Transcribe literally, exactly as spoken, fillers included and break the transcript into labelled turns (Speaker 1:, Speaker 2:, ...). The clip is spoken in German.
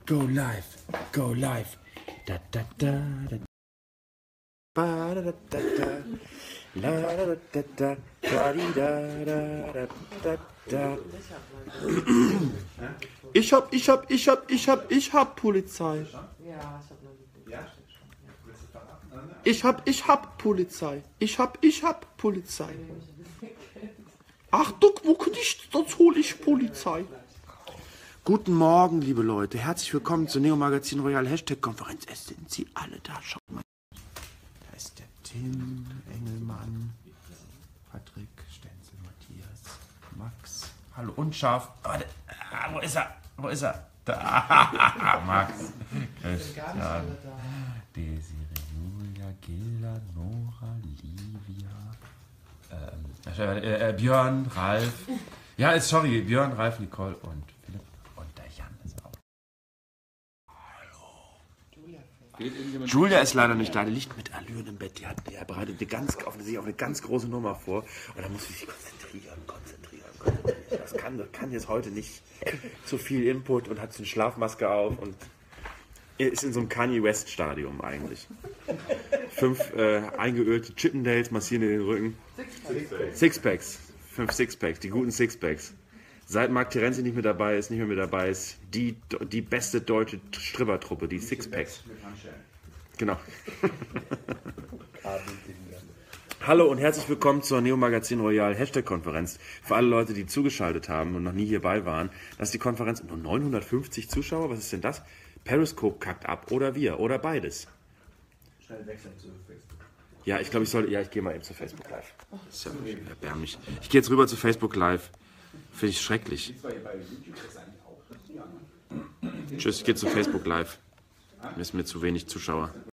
Speaker 1: Go live, go live. Da da da da. Ba da da da da. La da da da da. Da di da da da da da. Ich hab, ich hab, ich hab, ich hab, ich hab Polizei. Ich hab, ich hab Polizei. Ich hab, ich hab Polizei. Achtung, wo nicht, sonst hol ich Polizei. Guten Morgen, liebe Leute. Herzlich willkommen zur Neo Magazin Royal Hashtag Konferenz. Es sind sie alle da. Schaut mal. Da ist der Tim, Engelmann, Patrick, Stenzel, Matthias, Max. Hallo, unscharf. Warte, ah, wo ist er? Wo ist er? Da. Max. Christian. Desiree, Julia, Gilda, Nora, Livia. Ähm, äh, äh, Björn, Ralf. Ja, ist sorry. Björn, Ralf, Nicole und Philipp. Und der Jan ist auch. Hallo. Julia ist leider nicht da. Die liegt mit Allüren im Bett. Die, hat, die bereitet eine ganz, auf, sich auf eine ganz große Nummer vor. Und da muss sie sich konzentrieren, konzentrieren, konzentrieren. Das kann, das kann jetzt heute nicht zu viel Input und hat so eine Schlafmaske auf und ist in so einem Kanye West Stadium eigentlich. Fünf äh, eingeölte Chippendales massieren in den Rücken. Sixpacks. Sixpacks. Fünf Sixpacks, die guten Sixpacks. Seit Marc Terenzi nicht mehr dabei ist, nicht mehr mit dabei ist, die, die beste deutsche Strippertruppe, die Sixpacks. Genau. Hallo und herzlich willkommen zur Neo Magazin Royal Hashtag Konferenz. Für alle Leute, die zugeschaltet haben und noch nie hierbei waren, das ist die Konferenz. Nur neunhundertfünfzig Zuschauer, was ist denn das? Periscope kackt ab oder wir oder beides. Schnell wechseln zu Facebook. Ja, ich glaube, ich sollte. Ja, ich gehe mal eben zu Facebook Live. Das ist ja erbärmlich. Ich gehe jetzt rüber zu Facebook Live. Finde ich schrecklich. Tschüss, ich gehe zu Facebook Live. Mir ist mir zu wenig Zuschauer.